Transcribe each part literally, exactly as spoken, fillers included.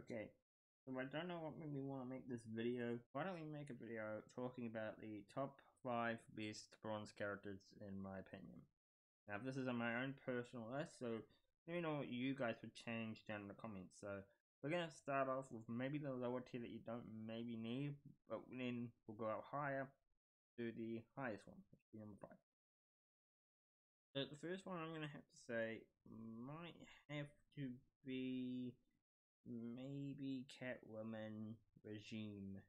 Okay, so I don't know what made me want to make this video. Why don't we make a video talking about the top five best bronze characters in my opinion. Now this is on my own personal list, so let me know what you guys would change down in the comments. So we're gonna start off with maybe the lower tier that you don't maybe need, but then we'll go out higher to the highest one, which would be number five. So the first one I'm gonna have to say might have to be maybe Catwoman Regime.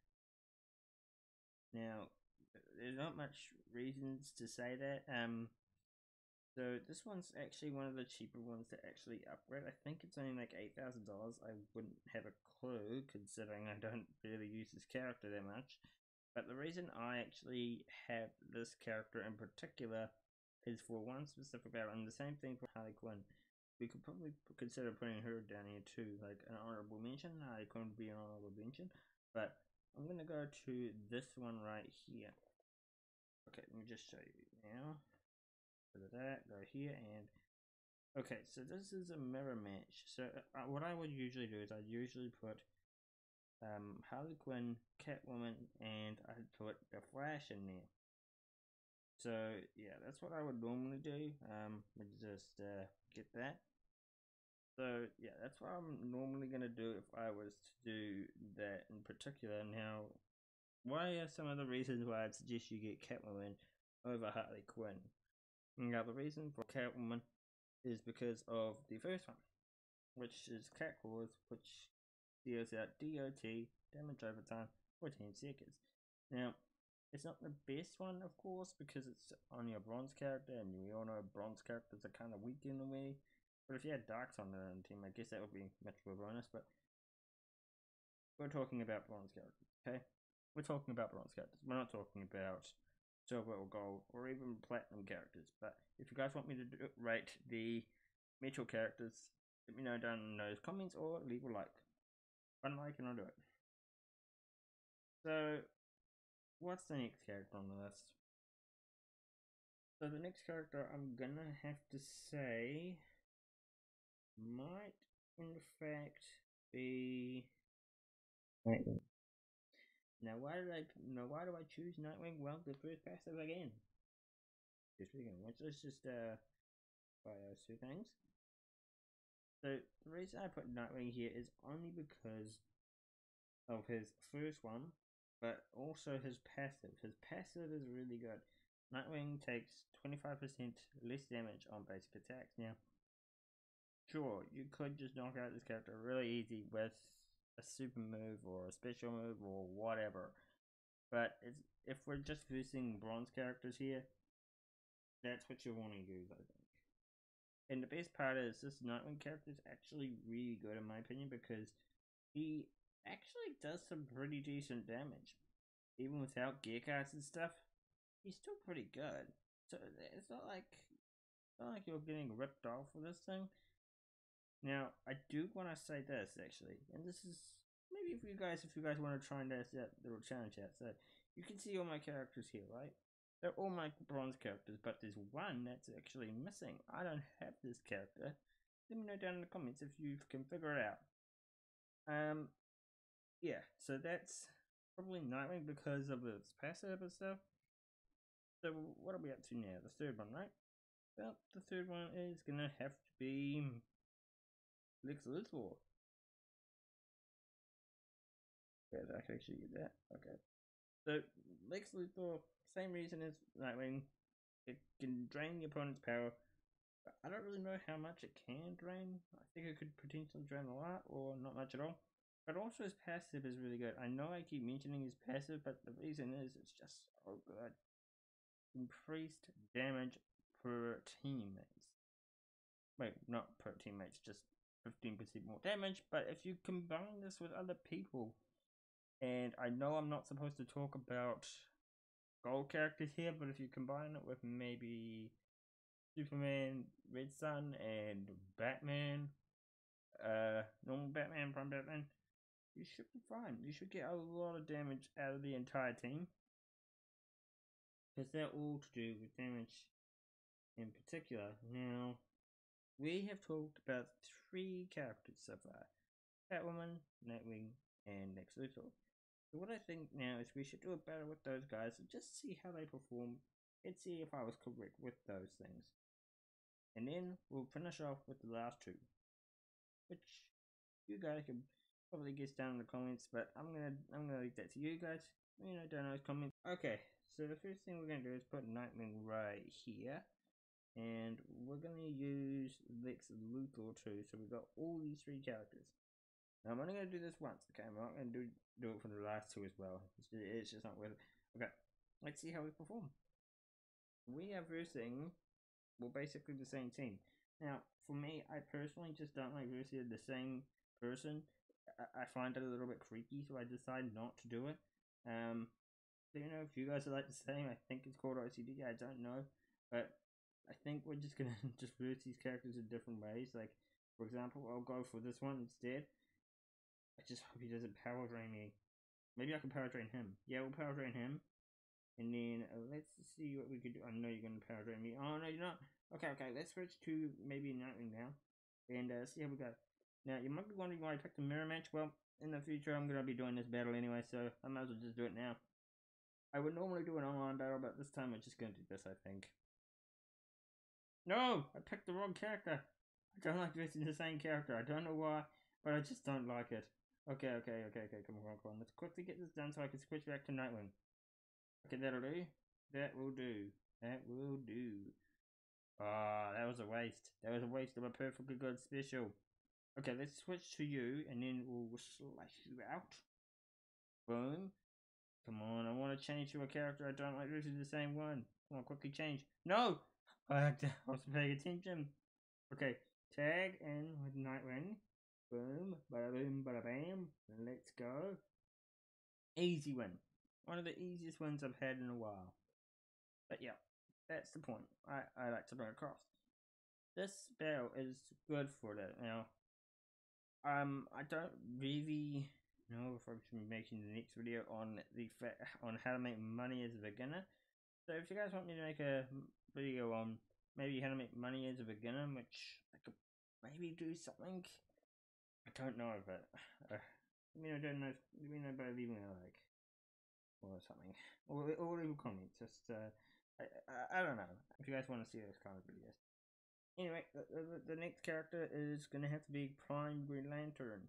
Now, there's not much reasons to say that. Um, so this one's actually one of the cheaper ones to actually upgrade. I think it's only like eight thousand dollars. I wouldn't have a clue considering I don't really use this character that much. But the reason I actually have this character in particular is for one specific battle, and the same thing for Harley Quinn. We could probably consider putting her down here too, like an honorable mention. Harley Quinn would be an honorable mention, but I'm gonna go to this one right here. Okay, let me just show you now. Go to that, go here, and okay, so this is a mirror match. So uh, what I would usually do is I'd usually put um, Harley Quinn, Catwoman, and I'd put the Flash in there. So yeah, that's what I would normally do. Um, just uh, get that. So yeah, that's what I'm normally gonna do if I was to do that in particular. Now, why are some of the reasons why I'd suggest you get Catwoman over Harley Quinn? Now, the reason for Catwoman is because of the first one, which is Cat Claws, which deals out D O T, damage over time, for ten seconds. Now, it's not the best one, of course, because it's only a bronze character, and we all know bronze characters are kind of weak in a way. But if you had Darks on the team, I guess that would be much of a bonus. But we're talking about bronze characters, okay? We're talking about bronze characters. We're not talking about silver or gold or even platinum characters. But if you guys want me to do, rate the metal characters, let me know down in those comments or leave a like. One like and I'll do it. So, what's the next character on the list? So the next character I'm gonna have to say might in fact be Nightwing. Now why did I no why do I choose Nightwing? Well, the first passive again. Just again, let's just uh buy those two things. So the reason I put Nightwing here is only because of his first one, but also his passive. His passive is really good. Nightwing takes twenty-five percent less damage on basic attacks. Now, sure, you could just knock out this character really easy with a super move or a special move or whatever. But it's, if we're just using bronze characters here, that's what you want to use, I think. And the best part is this Nightwing character is actually really good in my opinion because he actually does some pretty decent damage. Even without gear cards and stuff, he's still pretty good. So it's not like it's not like you're getting ripped off with this thing. Now I do want to say this actually, and this is maybe if you guys if you guys want to try and test that little challenge out. So you can see all my characters here, right? They're all my bronze characters, but there's one that's actually missing. I don't have this character. Let me know down in the comments if you can figure it out. Um, yeah, so that's probably Nightwing because of its passive and stuff. So what are we up to now? The third one, right? Well, the third one is gonna have to be Lex Luthor. Yeah, I can actually get that. Okay. So Lex Luthor, same reason as Nightwing. It can drain the opponent's power. But I don't really know how much it can drain. I think it could potentially drain a lot or not much at all. But also his passive is really good. I know I keep mentioning his passive, but the reason is it's just so good. Increased damage per teammates. Wait, not per teammates, just fifteen percent more damage. But if you combine this with other people, and I know I'm not supposed to talk about gold characters here, but if you combine it with maybe Superman, Red Sun, and Batman, uh, normal Batman, Prime Batman, you should be fine. You should get a lot of damage out of the entire team. Because they're all to do with damage in particular. Now, we have talked about three characters so far. Catwoman, Nightwing, and Lex Luthor. So what I think now is we should do a battle with those guys and just see how they perform and see if I was correct with those things. And then we'll finish off with the last two, which you guys can probably guess down in the comments, but I'm gonna I'm gonna leave that to you guys. You know, down in those comments. Okay, so the first thing we're gonna do is put Nightwing right here, and we're gonna use Lex Luthor too. So we've got all these three characters. Now I'm only gonna do this once. Okay, I'm not gonna do do it for the last two as well. It's just, it's just not worth it. Okay, let's see how we perform. We are versing, well, basically the same team. Now, for me, I personally just don't like versing the same person. I, I find it a little bit creepy, so I decide not to do it. Um, so, you know, if you guys are like the same, I think it's called O C D. I don't know, but I think we're just gonna just verse these characters in different ways. Like, for example, I'll go for this one instead. I just hope he doesn't power drain me. Maybe I can power drain him. Yeah, we'll power drain him. And then uh, let's see what we could do. I know you're going to power drain me. Oh, no, you're not. Okay, okay. Let's switch to maybe Nightwing now. And uh, see how we go. Now, you might be wondering why I picked the mirror match. Well, in the future, I'm going to be doing this battle anyway, so I might as well just do it now. I would normally do an online battle, but this time we're just going to do this, I think. No! I picked the wrong character. I don't like using the same character. I don't know why, but I just don't like it. Okay, okay, okay, okay. Come on, come on. Let's quickly get this done so I can switch back to Nightwing. Okay, that'll do. That will do. That will do. Ah, oh, that was a waste. That was a waste of a perfectly good special. Okay, let's switch to you, and then we'll slash you out. Boom. Come on, I want to change to a character I don't like. This is the same one. Come on, quickly change. No! I was paying attention. Okay, tag in with Nightwing. Boom, bada boom, bada bam. Let's go. Easy win. One of the easiest ones I've had in a while. But yeah, that's the point I, I like to bring across. This battle is good for that. Now, um, I don't really know if I should be making the next video on the on how to make money as a beginner. So if you guys want me to make a video on maybe how to make money as a beginner, which I could maybe do something, I don't know, but uh, let me know down there. Let me know by leaving a like or something, or or leave a comment. Just uh. I, I, I don't know if you guys want to see those kind of videos. Anyway, the, the, the next character is going to have to be Prime Green Lantern.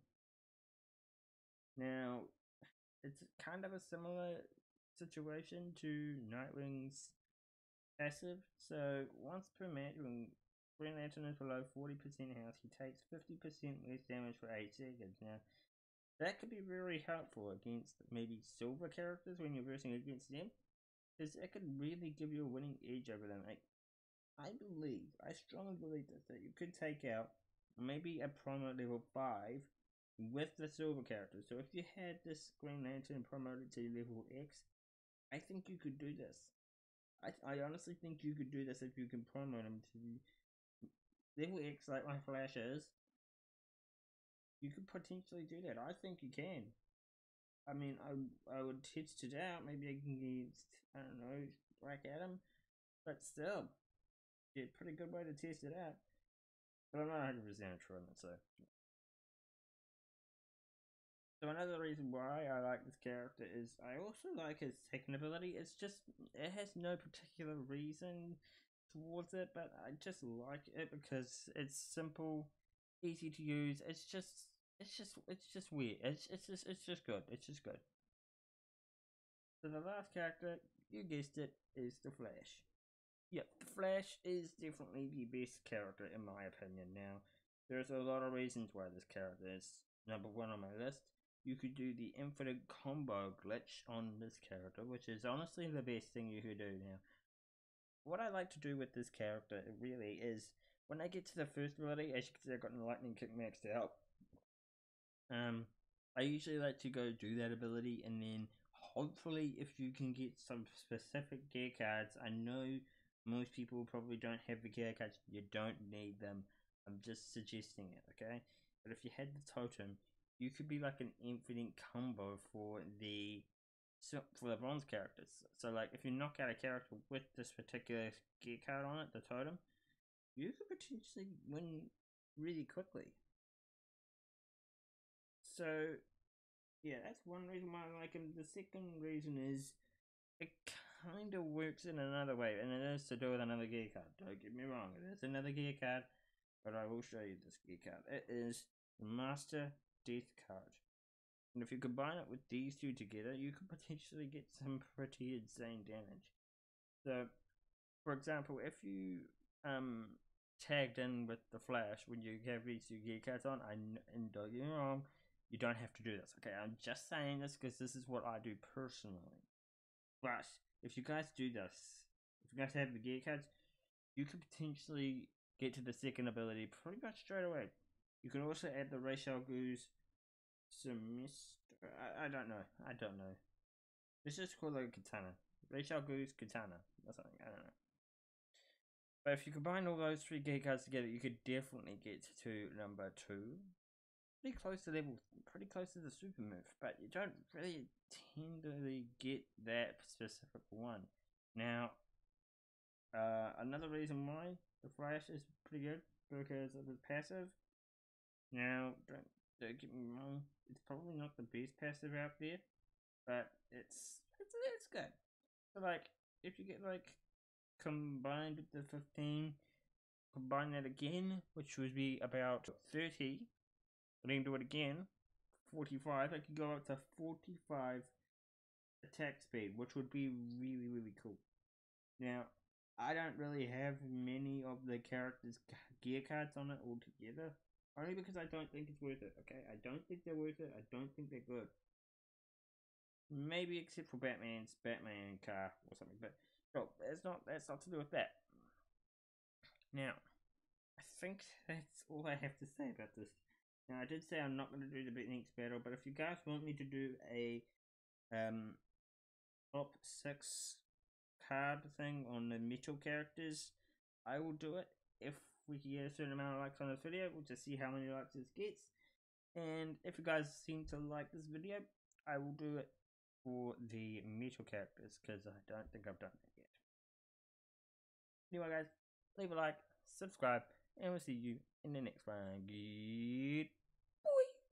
Now, it's kind of a similar situation to Nightwing's passive. So, once per match, when Green Lantern is below forty percent health, he takes fifty percent less damage for eight seconds. Now, that could be very helpful against maybe silver characters when you're versing against them. Because it could really give you a winning edge over them. Like, I believe, I strongly believe this, that you could take out maybe a promo level five with the silver character. So if you had this Green Lantern promoted to level X, I think you could do this. I, I honestly think you could do this if you can promote him to level X like my Flash is. You could potentially do that. I think you can. I mean, I I would test it out. Maybe I can get, I don't know, Black Adam. But still, yeah, pretty good way to test it out. But I'm not one hundred percent sure on it, so. So another reason why I like this character is I also like his second ability. It's just, it has no particular reason towards it, but I just like it because it's simple, easy to use. It's just, it's just, it's just weird. It's, it's just, it's just good. It's just good. So the last character, you guessed it, is the Flash. Yep, the Flash is definitely the best character in my opinion. Now, there's a lot of reasons why this character is number one on my list. You could do the infinite combo glitch on this character, which is honestly the best thing you could do. Now, what I like to do with this character really is when I get to the first ability, as you can see, I've got the lightning kick maxed out. Um, I usually like to go do that ability, and then hopefully, if you can get some specific gear cards, I know most people probably don't have the gear cards. You don't need them. I'm just suggesting it, okay? But if you had the totem, you could be like an infinite combo for the for the bronze characters. So like if you knock out a character with this particular gear card on it, the totem, you could potentially win really quickly. so yeah, that's one reason why I like him. The second reason is it kind of works in another way, and it is to do with another gear card. Don't get me wrong, it is another gear card, but I will show you this gear card. It is the Master Death card. And if you combine it with these two together, you could potentially get some pretty insane damage. So, for example, if you um tagged in with the Flash when you have these two gear cards on, I and don't get me wrong, you don't have to do this. Okay, I'm just saying this because this is what I do personally. But if you guys do this, if you guys have the gear cards, you could potentially get to the second ability pretty much straight away. You can also add the Ra's al Ghul's semester. I, I don't know. I don't know. Let's just call it a katana. Ra's al Ghul's katana or something. I don't know. But if you combine all those three gear cards together, you could definitely get to number two. Pretty close to level, pretty close to the super move, but you don't really tend to really get that specific one. Now, uh, another reason why the Flash is pretty good because of his passive. Now, don't, don't get me wrong, it's probably not the best passive out there, but it's it's it's good. So like, if you get like combined with the fifteen, combine that again, which would be about thirty. But I can do it again. forty-five. I could go up to forty-five attack speed, which would be really really cool. Now, I don't really have many of the characters' gear cards on it altogether. Only because I don't think it's worth it, okay? I don't think they're worth it. I don't think they're good. Maybe except for Batman's Batman car or something, but no, that's not that's not to do with that. Now, I think that's all I have to say about this. Now, I did say I'm not going to do the next battle, but if you guys want me to do a um top six card thing on the metal characters, I will do it. If we can get a certain amount of likes on this video, we'll just see how many likes this gets. And if you guys seem to like this video, I will do it for the metal characters, because I don't think I've done that yet. Anyway guys, leave a like, subscribe, and we'll see you in the next one. Good.